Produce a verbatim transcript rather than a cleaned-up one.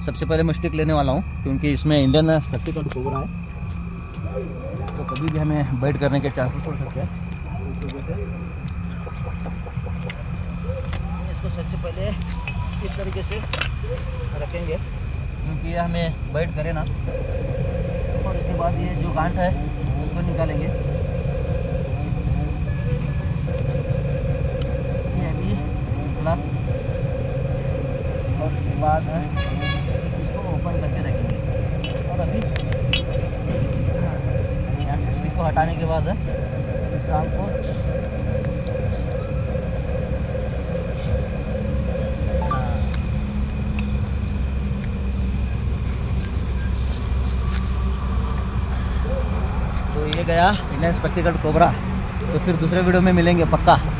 सबसे पहले मैं स्टिक लेने वाला हूँ, क्योंकि इसमें इंडियन स्पेक्टिकल्ड कोबरा है, तो कभी भी हमें बाइट करने के चांसेस हो सकते हैं। इस वजह से इसको सबसे पहले इस तरीके से रखेंगे, क्योंकि ये हमें बाइट करे ना। और इसके बाद ये जो गांठ है उसको निकालेंगे। ये अभी निकला, और उसके बाद इसको ओपन करके रखेंगे। और अभी यहाँ से स्टिक को हटाने के बाद इस शाम को तो ये गया इंडियन स्पेक्टिकल्ड कोबरा। तो फिर दूसरे वीडियो में मिलेंगे पक्का।